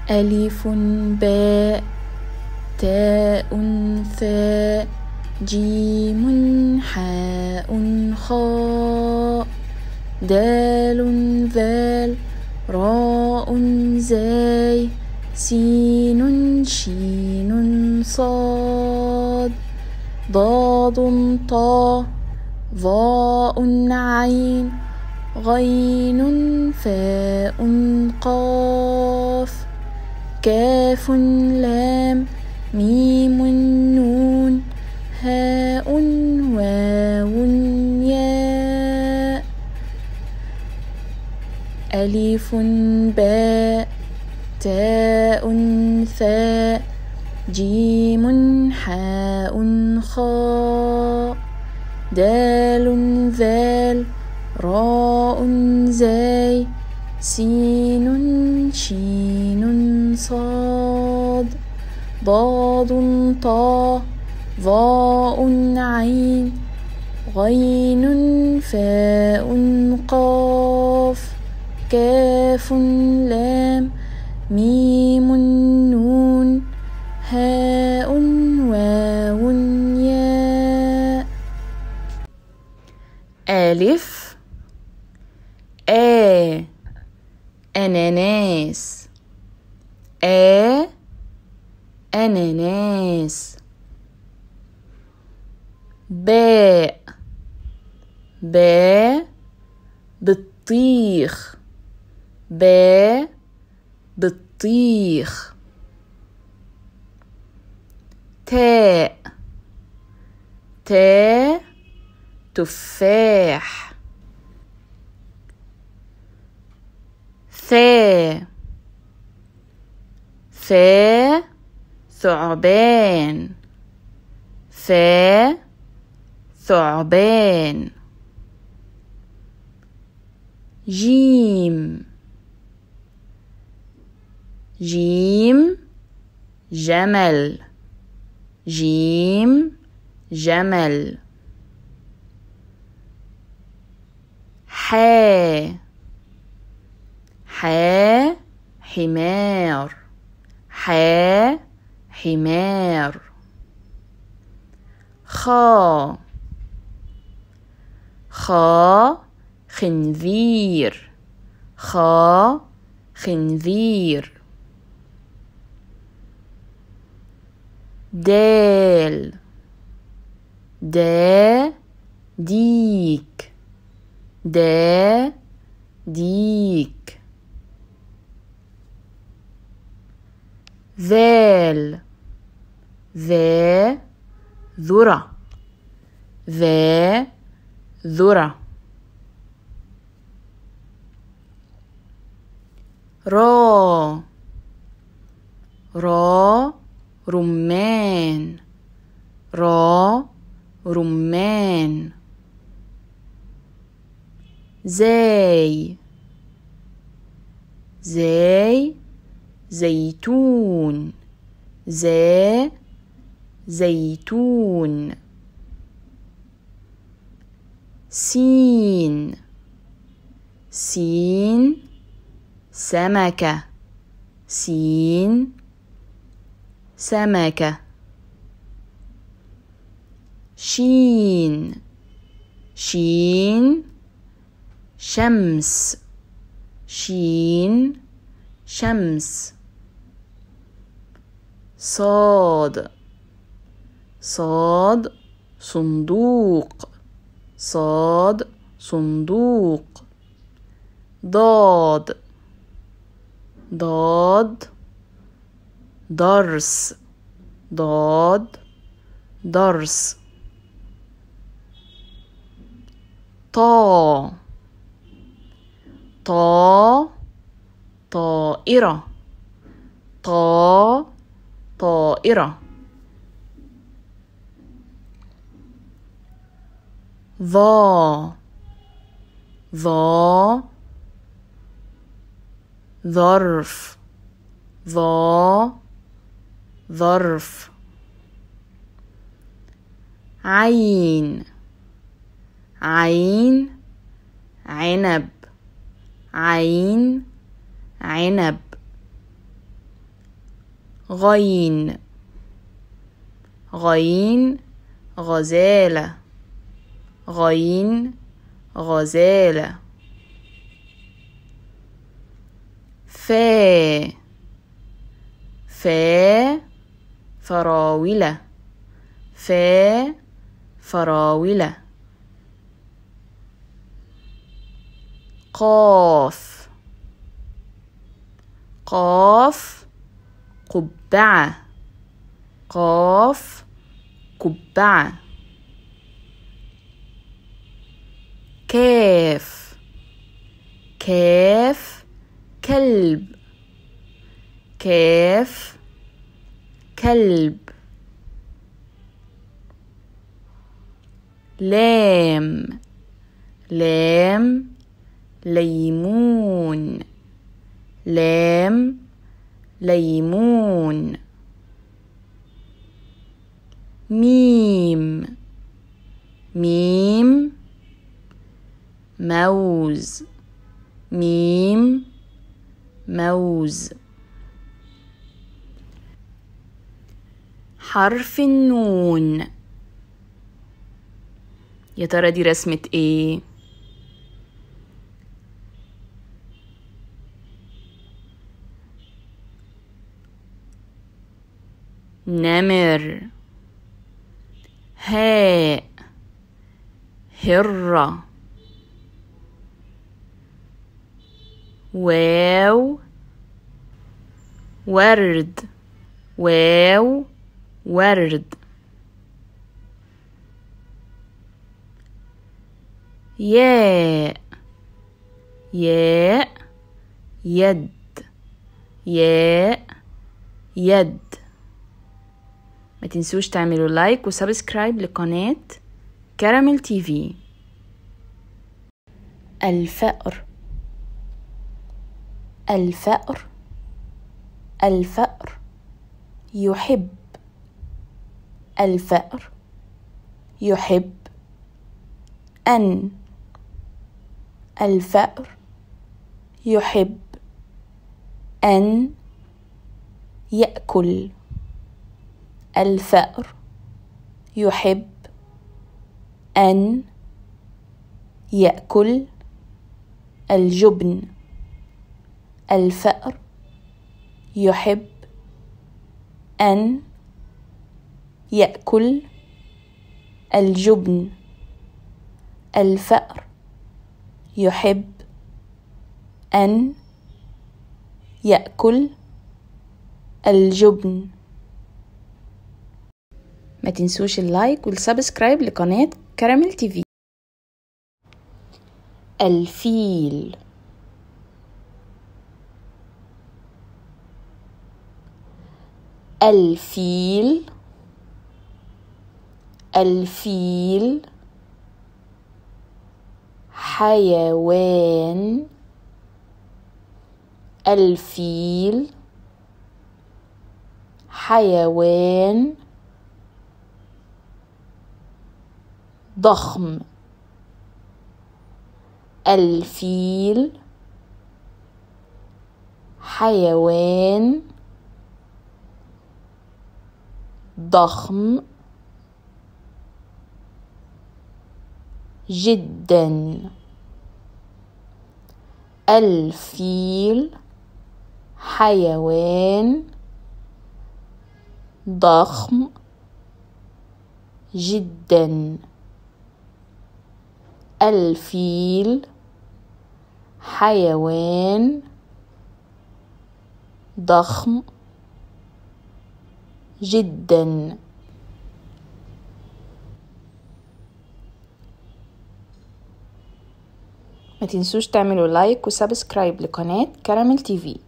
ألف باء تاء ثاء جيم حاء خاء دال ذال راء زاي سين شين صاد ضاد طاء ظاء عين غين فاء قاف كاف لام ميم نون هاء واو ياء ألف باء تاء ثاء جيم حاء خاء دال ذال راء زاي سين شين صاد ضاد طاء ظاء عين غين فاء قاف كاف لام ميم نون هاء واو ياء ألف أناناس أناناس باء بطيخ بطيخ تاء تفاح ثاء ثعبان ثعبان جيم جمل جمل حمار حمار خنزير خنزير ديك ديك ذال ذرة را رمان زاي زيتون سين سمكة شين شمس صاد صندوق ضاد درس طائرة ظرف عين عنب غين غين غزالة غين غزالة فا فا فراولة فا فراولة قاف قاف قبعة قاف قبعة كاف كاف كلب كاف كلب لام لام ليمون لام ليمون ميم ميم موز ميم موز حرف النون. يا ترى دي رسمة ايه؟ نمر هاء هرة واو ورد واو ورد ياء ياء يد ياء يد. ما تنسوش تعملوا لايك وسبسكرايب لقناة كراميل تي في. الفأر الفأر الفأر يحب الفأر يحب أن الفأر يحب أن يأكل الفأر يحب أن يأكل الجبن الفأر يحب أن يأكل الجبن الفأر يحب أن يأكل الجبن. ما تنسوش اللايك والسبسكرايب لقناة كراميل تي في. الفيل الفيل الفيل حيوان الفيل حيوان ضخم الفيل حيوان ضخم جدا الفيل حيوان ضخم جدا الفيل حيوان ضخم جدا. ما تنسوش تعملوا لايك وسبسكرايب لقناة كراميل تي في.